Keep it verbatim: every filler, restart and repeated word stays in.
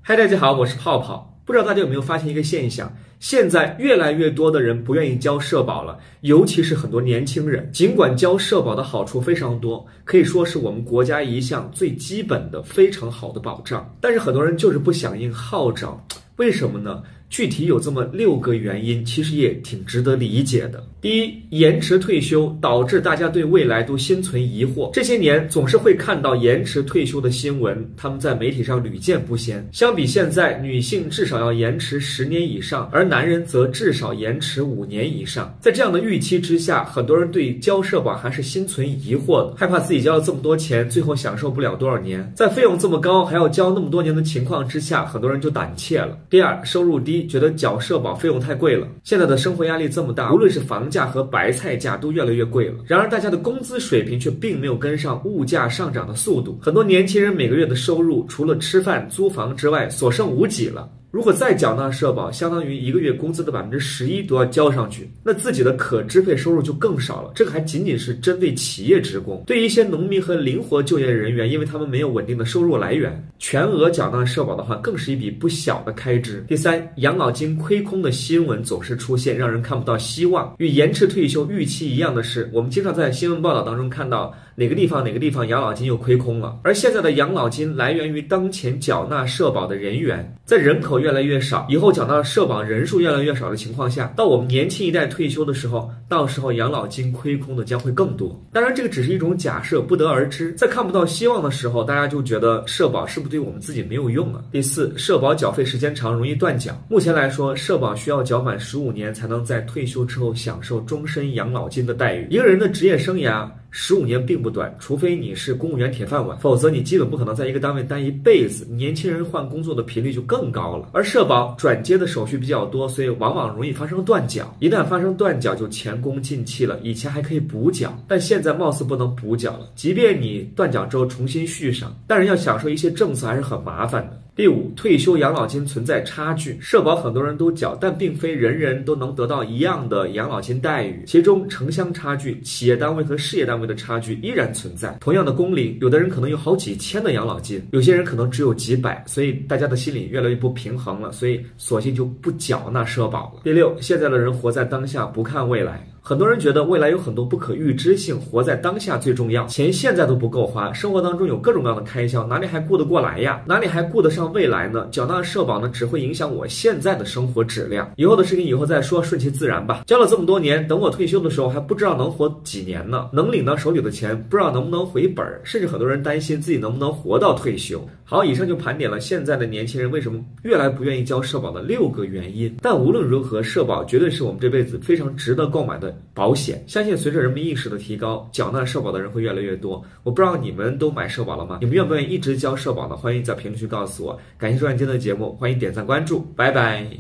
嗨，大家好，我是泡泡。不知道大家有没有发现一个现象，现在越来越多的人不愿意交社保了，尤其是很多年轻人。尽管交社保的好处非常多，可以说是我们国家一项最基本的非常好的保障，但是很多人就是不响应号召，为什么呢？具体有这么六个原因，其实也挺值得理解的。第一，延迟退休导致大家对未来都心存疑惑。这些年总是会看到延迟退休的新闻，他们在媒体上屡见不鲜。相比现在，女性至少要延迟十年以上，而男人则至少延迟五年以上。在这样的预期之下，很多人对交社保还是心存疑惑的，害怕自己交了这么多钱，最后享受不了多少年。在费用这么高，还要交那么多年的情况之下，很多人就胆怯了。第二，收入低，觉得缴社保费用太贵了。现在的生活压力这么大，无论是房价和白菜价都越来越贵了。然而大家的工资水平却并没有跟上物价上涨的速度，很多年轻人每个月的收入除了吃饭租房之外所剩无几了。如果再缴纳社保，相当于一个月工资的百分之十一都要交上去，那自己的可支配收入就更少了。这个还仅仅是针对企业职工，对于一些农民和灵活就业人员，因为他们没有稳定的收入来源，全额缴纳社保的话，更是一笔不小的开支。第三，养老金亏空的新闻总是出现，让人看不到希望。与延迟退休预期一样的是，我们经常在新闻报道当中看到哪个地方哪个地方养老金又亏空了，而现在的养老金来源于当前缴纳社保的人员，在人口越来越少，以后缴纳社保人数越来越少的情况下，到我们年轻一代退休的时候，到时候养老金亏空的将会更多。当然这个只是一种假设，不得而知。在看不到希望的时候，大家就觉得社保是不是对我们自己没有用啊？第四，社保缴费时间长，容易断缴。目前来说，社保需要缴满十五年才能在退休之后享受终身养老金的待遇。一个人的职业生涯十五年并不短，除非你是公务员铁饭碗，否则你基本不可能在一个单位待一辈子。年轻人换工作的频率就更高了。而社保转接的手续比较多，所以往往容易发生断缴。一旦发生断缴，就前功尽弃了。以前还可以补缴，但现在貌似不能补缴了。即便你断缴之后重新续上，但是要享受一些政策还是很麻烦的。第五，退休养老金存在差距。社保很多人都缴，但并非人人都能得到一样的养老金待遇，其中城乡差距、企业单位和事业单位的差距依然存在。同样的工龄，有的人可能有好几千的养老金，有些人可能只有几百，所以大家的心理越来越不平衡了，所以索性就不缴纳社保了。第六，现在的人活在当下，不看未来。很多人觉得未来有很多不可预知性，活在当下最重要，钱现在都不够花，生活当中有各种各样的开销，哪里还顾得过来呀？哪里还顾得上未来呢？缴纳社保呢，只会影响我现在的生活质量。以后的事情以后再说，顺其自然吧。交了这么多年，等我退休的时候还不知道能活几年呢，能领到手里的钱不知道能不能回本，甚至很多人担心自己能不能活到退休。好，以上就盘点了现在的年轻人为什么越来不愿意交社保的六个原因。但无论如何，社保绝对是我们这辈子非常值得购买的保险。相信随着人们意识的提高，缴纳社保的人会越来越多。我不知道你们都买社保了吗？你们愿不愿意一直交社保呢？欢迎在评论区告诉我。感谢收看今天的节目，欢迎点赞关注，拜拜。